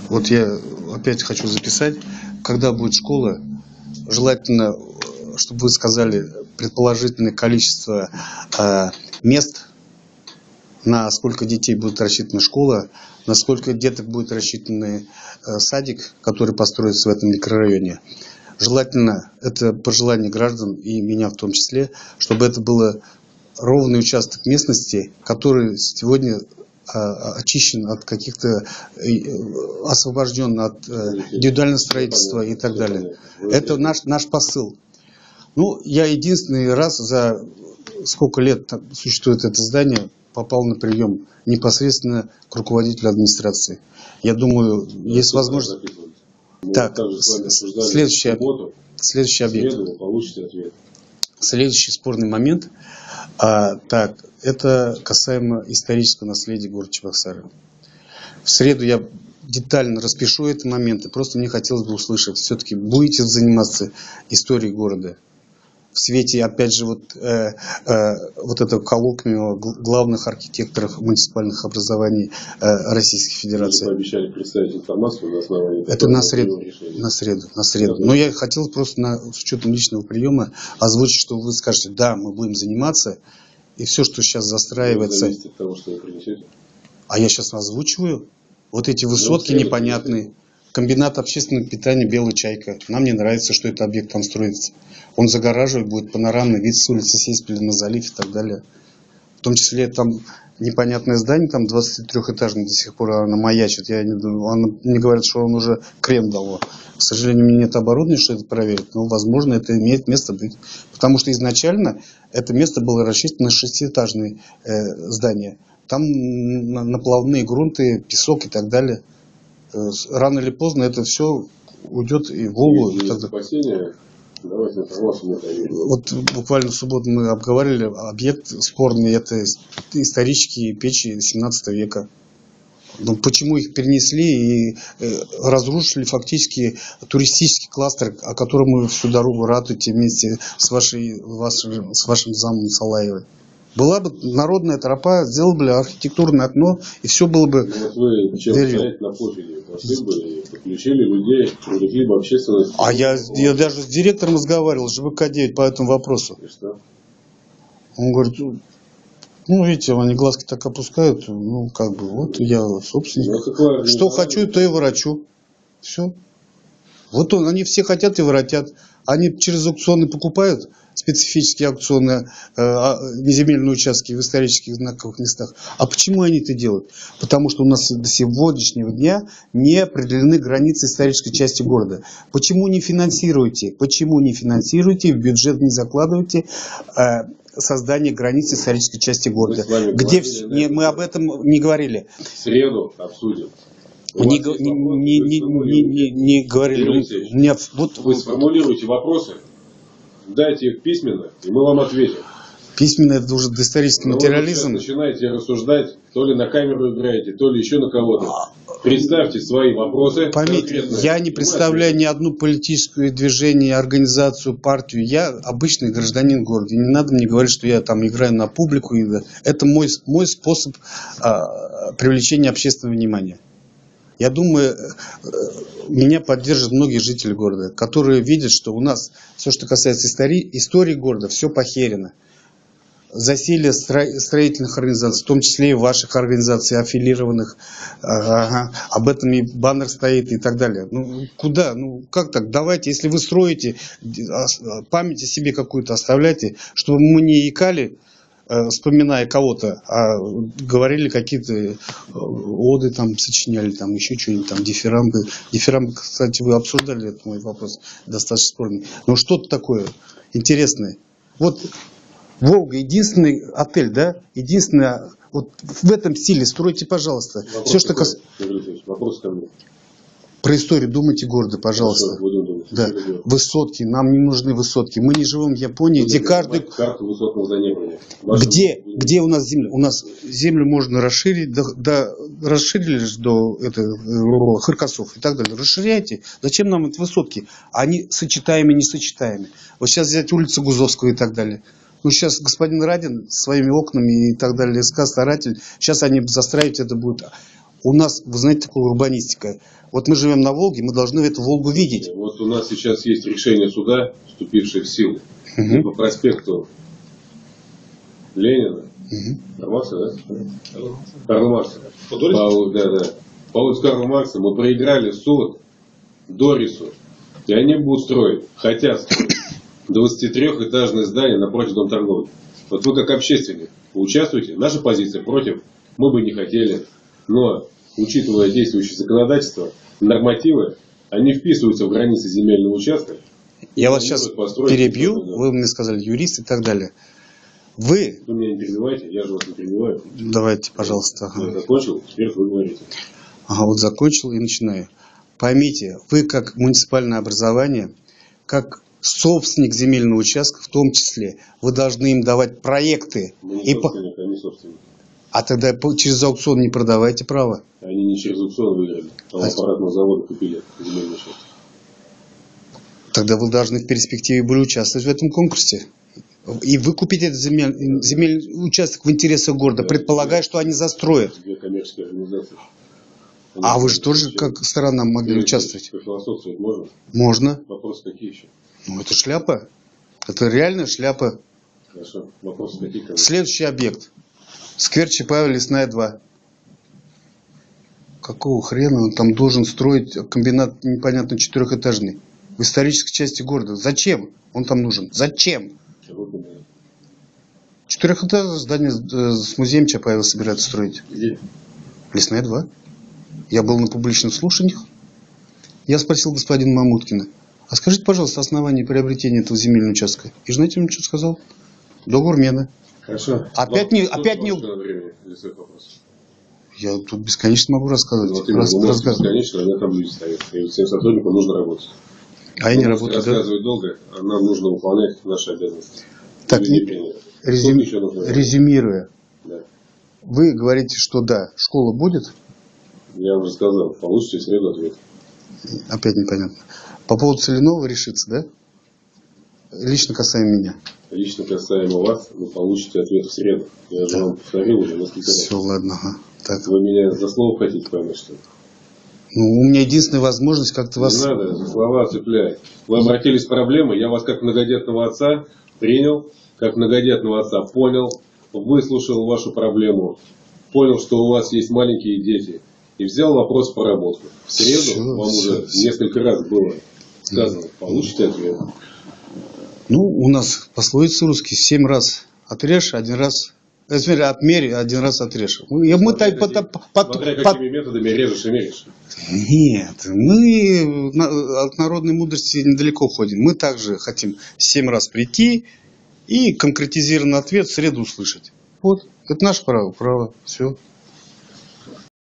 Вот я опять хочу записать, когда будет школа, желательно, чтобы вы сказали предположительное количество мест, на сколько детей будет рассчитана школа, на сколько деток будет рассчитан садик, который построится в этом микрорайоне. Желательно, это пожелание граждан и меня в том числе, чтобы это был ровный участок местности, который сегодня очищен от каких-то, освобожден от индивидуального строительства и так далее. Это наш посыл. Ну, я единственный раз за сколько лет существует это здание попал на прием непосредственно к руководителю администрации. Я думаю, есть возможность. Так, следующий объект. Следующий спорный момент. Так, это касаемо исторического наследия города Чебоксары. В среду я детально распишу эти моменты. Просто мне хотелось бы услышать, все-таки будете заниматься историей города? В свете, опять же, вот этого коллоквиума главных архитекторов муниципальных образований Российской Федерации. Вы пообещали представить информацию на основании. Это на среду. Но я хотел просто с учетом личного приема озвучить, что вы скажете, да, мы будем заниматься, и все, что сейчас застраивается. Зависит от того, что вы принесете. А я сейчас озвучиваю. Вот эти высотки непонятные. Комбинат общественного питания «Белая чайка». Нам не нравится, что этот объект там строится. Он загораживает, будет панорамный вид с улицы Сеспеля на залив и так далее. В том числе там непонятное здание, там 23-этажное до сих пор оно маячит. Мне говорят, что он уже крем дало. К сожалению, у меня нет оборудования, что это проверить, но, возможно, это имеет место быть. Потому что изначально это место было рассчитано на 6-этажное здание. Там наплавные грунты, песок и так далее. Рано или поздно это все уйдет и в Волгу. Давайте информацию. Вот буквально в субботу мы обговорили объект спорный, это исторические печи 17 века. Но почему их перенесли и разрушили фактически туристический кластер, о котором мы всю дорогу ратуете вместе с вашим замом Салаевой? Была бы народная тропа, сделали бы архитектурное окно, и все было бы... Вот вы стоять на площади, пошли бы и подключили людей, привлекли бы общественность. А я даже с директором разговаривал, с ЖБК-9 по этому вопросу. И что? Он говорит, ну, видите, они глазки так опускают, ну, как бы, вот я собственник. Ну, что хочу, то и ворочу. Все. Вот они все хотят и воротят. Они через аукционы покупают специфические аукционные неземельные участки в исторических знаковых местах. А почему они это делают? Потому что у нас до сегодняшнего дня не определены границы исторической части города. Почему не финансируете? Почему не финансируете, в бюджет не закладываете создание границ исторической части города? Где мы об этом не говорили. В среду обсудим. Не говорили. Вы сформулируете вопросы, дайте их письменно, и мы вам ответим. Письменно это уже доисторический материализм. Вы начинаете рассуждать, то ли на камеру играете, то ли еще на кого-то. Представьте свои вопросы. Поймите, я не представляю ни одну политическую движение, организацию, партию. Я обычный гражданин города. И не надо мне говорить, что я там играю на публику. Это мой способ привлечения общественного внимания. Я думаю, меня поддержат многие жители города, которые видят, что у нас все, что касается истории города, все похерено. Засилие строительных организаций, в том числе и ваших организаций, аффилированных, об этом и баннер стоит и так далее. Ну, куда? Ну, как так? Давайте, если вы строите, память о себе какую-то оставляйте, чтобы мы не икали, вспоминая кого-то, а говорили какие-то оды, там, сочиняли, там, еще что-нибудь, там, дифирамбы. Дифирамбы, кстати, вы обсуждали, это мой вопрос, достаточно спорный. Но что-то такое интересное. Вот Волга, единственный отель, да, единственное, вот в этом стиле стройте, пожалуйста. Вопрос все, что касается... Вопрос ко мне. Про историю думайте города, пожалуйста. Да. Высотки, нам не нужны высотки. Мы не живем в Японии, где каждый... Карту высотного зонирования. Где у нас земля? У нас землю можно расширить, расширили же до Хыркасов и так далее. Расширяйте. Зачем нам эти высотки? Они сочетаемы, несочетаемы. Вот сейчас взять улицу Гузовского и так далее. Ну, сейчас господин Радин своими окнами и так далее, СК, старатель, сейчас они застраивать это будет У нас, вы знаете, такая урбанистика. Вот мы живем на Волге, мы должны эту Волгу видеть. Вот у нас сейчас есть решение суда, вступившее в силу. И по проспекту Ленина, Карла Маркса, да? Карла Маркса. По улице Карла Маркса мы проиграли суд Дорису. И они будут строить, хотят строить 23-этажное здание напротив Дома торговли. Вот вы как общественник участвуете. Наша позиция против. Мы бы не хотели. Но, учитывая действующее законодательство, нормативы, они вписываются в границы земельного участка. Я вас сейчас перебью. Вы мне сказали юрист и так далее. Вы меня не перебивайте, я же вас не перебиваю. Давайте, пожалуйста. Я закончил, теперь вы говорите. Ага, вот закончил и начинаю. Поймите, вы как муниципальное образование, как собственник земельного участка в том числе, вы должны им давать проекты. Мы не собственник, они собственники. А тогда через аукцион не продавайте право. Они не через аукцион выиграли, а у аппаратного завода купили земельный участок. Тогда вы должны в перспективе были участвовать в этом конкурсе. И выкупить этот земельный участок в интересах города, да, предполагая, что они застроят. Две коммерческие организации. А вы же тоже как сторона могли участвовать? Философствовать можно? Можно. Вопросы какие еще? Ну, это шляпа. Это реальная шляпа. Хорошо. Вопросы какие? Следующий объект. Сквер Чапаева, Лесная 2. Какого хрена он там должен строить комбинат непонятно 4-этажный? В исторической части города. Зачем он там нужен? Зачем? 4-этажное здание с музеем Чапаева собираются строить. Где? Лесная 2. Я был на публичных слушаниях. Я спросил господина Мамуткина: а скажите, пожалуйста, основание приобретения этого земельного участка. И знаете, он что сказал? Договор мены. Хорошо. Опять не... Я тут бесконечно могу рассказывать. Вот бесконечно, а там люди стоят. И всем сотрудникам нужно работать. А я не работаю. Рассказывать долго, а нам нужно выполнять наши обязанности. Так, резюмируя. Да. Вы говорите, что да, школа будет? Я уже сказал, получите в среду ответ. Опять непонятно. По поводу Соляного решится, да? Лично касаемо меня. Лично касаемо вас, вы получите ответ в среду. Я же вам повторил уже несколько раз. Все, ладно. Ага. Так. Вы меня за слово хотите поймать, что ли? Ну, у меня единственная возможность как-то вас... Не надо за слова цеплять. Вы обратились с проблемой, я вас как многодетного отца принял, как многодетного отца понял, выслушал вашу проблему, понял, что у вас есть маленькие дети, и взял вопрос в проработку. В среду вам уже несколько раз было сказано, получите ответ. Ну, у нас пословица русский: 7 раз отрежь, 1 раз... Отмерь, 1 раз отрежь. Смотря какими методами режешь и меришь. Нет, мы от народной мудрости недалеко ходим. Мы также хотим 7 раз прийти и конкретизированный ответ в среду услышать. Вот, это наше право, все.